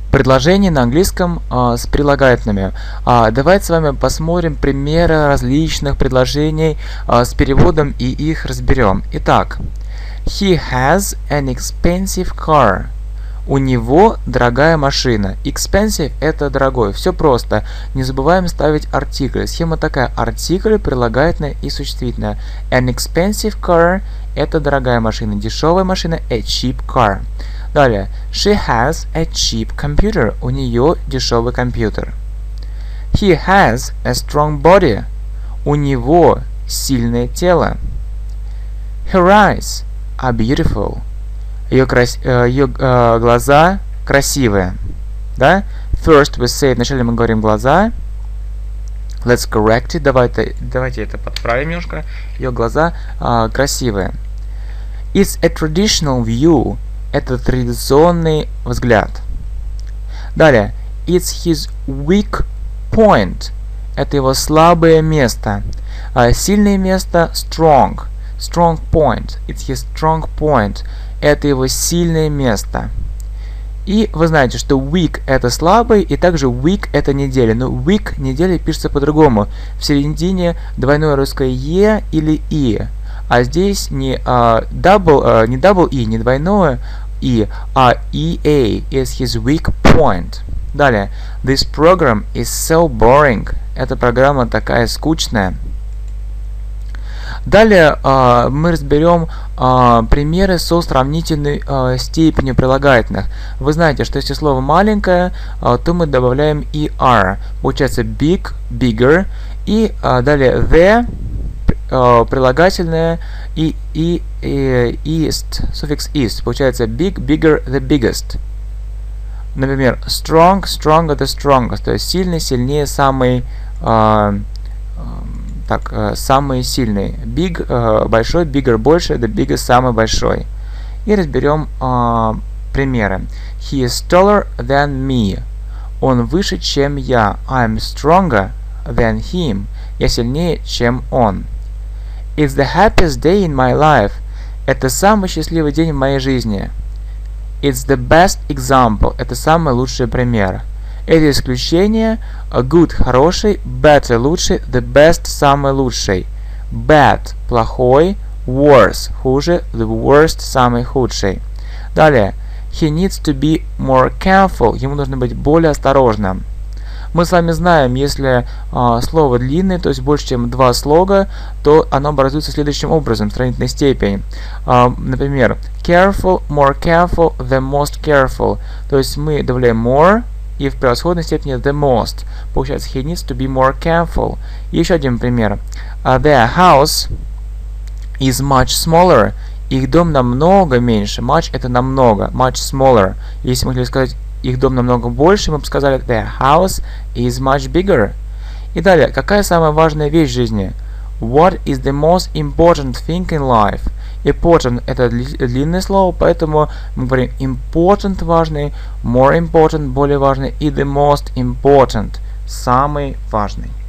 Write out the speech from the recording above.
Предложения на английском с прилагательными. Давайте с вами посмотрим примеры различных предложений с переводом и их разберем. Итак, he has an expensive car. У него дорогая машина. Expensive – это дорогой. Все просто. Не забываем ставить артикль. Схема такая. Артикль, прилагательное и существительное. An expensive car – это дорогая машина. Дешевая машина – a cheap car. Далее. She has a cheap computer. У нее дешевый компьютер. He has a strong body. У него сильное тело. Her eyes are beautiful. Ее глаза красивые. Да? First we say, вначале мы говорим глаза. Let's correct it. Давайте это подправим немножко. Ее глаза красивые. It's a traditional view. Это традиционный взгляд. Далее. It's his weak point. Это его слабое место. Сильное место strong. Strong point. It's his strong point. Это его сильное место. И вы знаете, что weak это слабый, и также week это неделя. Но week неделя пишется по-другому. В середине двойное русское e или и. А здесь не double e, не двойное и, а ea is his weak point. Далее. This program is so boring. Эта программа такая скучная. Далее мы разберем примеры со сравнительной степенью прилагательных. Вы знаете, что если слово маленькое, то мы добавляем er. Получается big, bigger. И далее the, прилагательное, и ist, суффикс ist. Получается big, bigger, the biggest. Например, strong, stronger, the strongest. То есть сильный, сильнее, самый... самый сильный. Big, большой, bigger, больше, the biggest, самый большой. И разберем примеры. He is taller than me. Он выше, чем я. I'm stronger than him. Я сильнее, чем он. It's the happiest day in my life. Это самый счастливый день в моей жизни. It's the best example. Это самый лучший пример. Это исключение. Good – хороший, better – лучший, the best – самый лучший. Bad – плохой, worse – хуже, the worst – самый худший. Далее. He needs to be more careful. Ему нужно быть более осторожным. Мы с вами знаем, если слово длинное, то есть больше, чем два слога, то оно образуется следующим образом, сравнительной степени. Например, careful, more careful, the most careful. То есть мы добавляем more, и в превосходной степени the most. Получается, he needs to be more careful. И еще один пример. Their house is much smaller. Их дом намного меньше. Much это намного. Much smaller. Если мы хотели сказать, их дом намного больше, мы бы сказали, their house is much bigger. И далее, какая самая важная вещь в жизни? What is the most important thing in life? Important это длинное слово, поэтому мы говорим important важный, more important более важный и the most important самый важный.